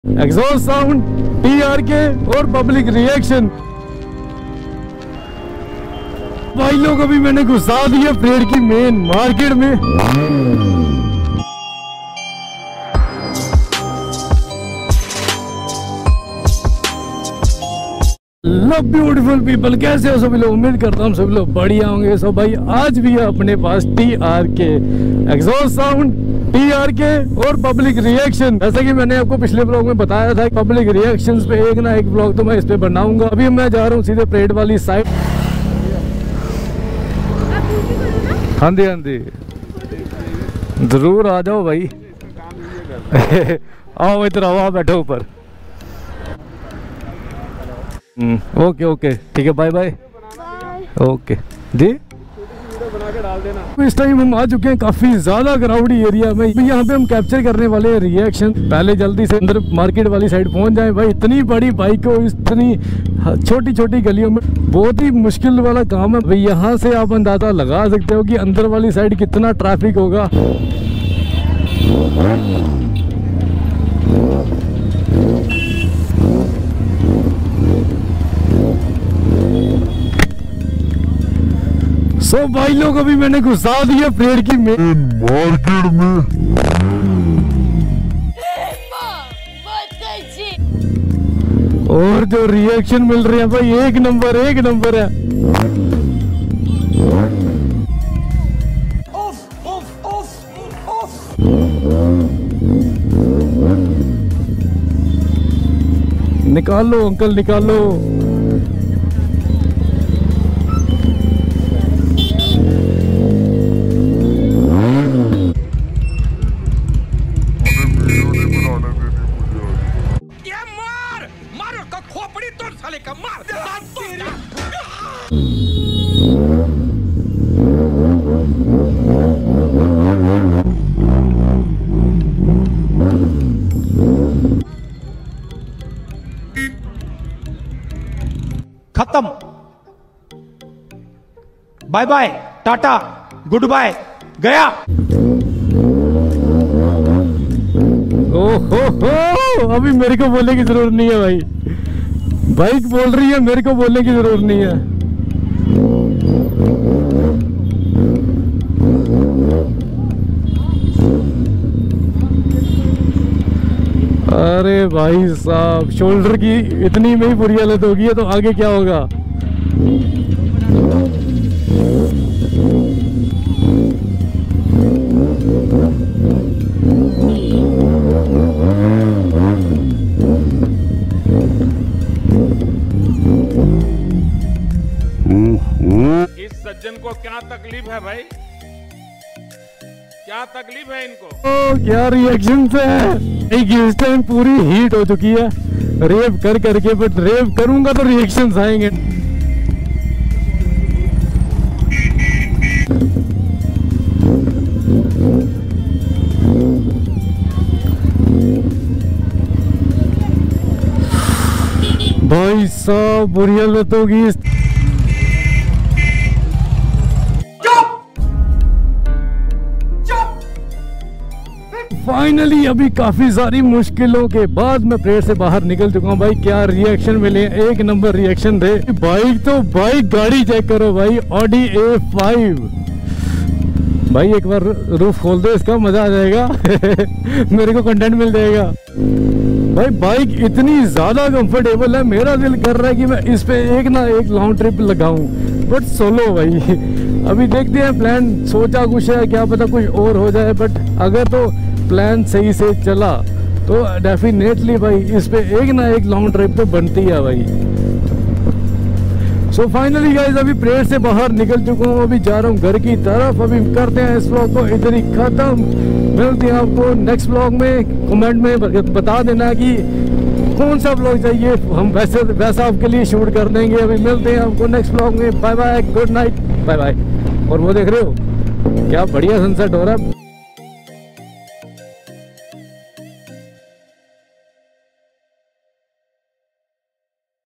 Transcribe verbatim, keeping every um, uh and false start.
Exhaust sound, T R K और public reaction. भाई लोग अभी मैंने घुसा दिया परेड की मेन मार्केट में। लव ब्यूटीफुल पीपल, कैसे हो सभी लोग? उम्मीद करता हूँ सभी लोग बढ़िया होंगे। सो भाई आज भी है अपने पास T R K exhaust sound, T R K और पब्लिक रिएक्शन। जैसा कि मैंने आपको पिछले ब्लॉग में बताया था, पब्लिक रिएक्शंस पे एक ना एक ब्लॉग तो मैं इस पे बनाऊंगा। अभी मैं जा रहा हूँ सीधे परेड वाली साइड। हाँ जी हाँ जी, जरूर आ जाओ भाई। आओ इधर आओ, आप बैठो ऊपर। ओके ओके ठीक है, बाय बाय। ओके जी, इस टाइम हम आ चुके हैं काफी ज्यादा क्राउडी एरिया में। यहाँ पे हम कैप्चर करने वाले हैं रिएक्शन। पहले जल्दी से अंदर मार्केट वाली साइड पहुंच जाएं भाई। इतनी बड़ी बाइक को इतनी छोटी छोटी गलियों में बहुत ही मुश्किल वाला काम है भाई। यहाँ से आप अंदाजा लगा सकते हो कि अंदर वाली साइड कितना ट्रैफिक होगा। सो so, भाई लोग अभी मैंने घुसा दिया परेड की मेन मार्केट में। और जो रिएक्शन मिल रहे हैं भाई, एक नंबर एक नंबर है। उफ, उफ, उफ, उफ। निकालो अंकल निकालो। खत्म, bye bye, tata, good bye, गया। ओहो हो, अभी मेरे को बोलने की जरूरत नहीं है भाई। बाइक बोल रही है, मेरे को बोलने की जरूरत नहीं है। अरे भाई साहब, शोल्डर की इतनी में ही बुरी हालत होगी है तो आगे क्या होगा। इस सज्जन को क्या तकलीफ है भाई? क्या तकलीफ है इनको? ओ, क्या रिएक्शन है। इस टाइम पूरी हीट हो चुकी है रेव कर करके, बट रेव करूंगा तो रिएक्शंस आएंगे। भाई साहब बुरी हालत होगी। फाइनली अभी काफी सारी मुश्किलों के बाद मैं परेड से बाहर निकल चुका हूँ भाई। क्या रिएक्शन मिले, एक नंबर रिएक्शन थे। बाइक तो बाइक गाड़ी चेक करो भाई, ऑडी ए फाइव। भाई एक बार रूफ खोल दो, इसका मजा आ जाएगा। मेरे को कंटेंट मिल जाएगा भाई। बाइक इतनी ज्यादा कंफर्टेबल है, मेरा दिल कर रहा है कि मैं इस पे एक ना एक लॉन्ग ट्रिप लगाऊं, बट सोलो भाई। अभी देखते हैं, प्लान सोचा कुछ है, क्या पता कुछ और हो जाए। बट अगर तो प्लान सही से चला तो डेफिनेटली भाई इस पे एक ना एक लॉन्ग ट्रिप तो बनती है भाई। सो फाइनली गाइस अभी परेड से बाहर निकल चुका हूँ, अभी जा रहा हूँ घर की तरफ। अभी करते हैं इस व्लॉग को इधर ही खत्म। मिलते हैं आपको नेक्स्ट व्लॉग में। कमेंट में बता देना कि कौन सा व्लॉग चाहिए, हम वैसे वैसा आपके लिए शूट कर देंगे। अभी मिलते हैं आपको नेक्स्ट व्लॉग में। Bye bye, good night, bye bye. और वो देख रहे हो क्या बढ़िया सनसेट हो रहा है।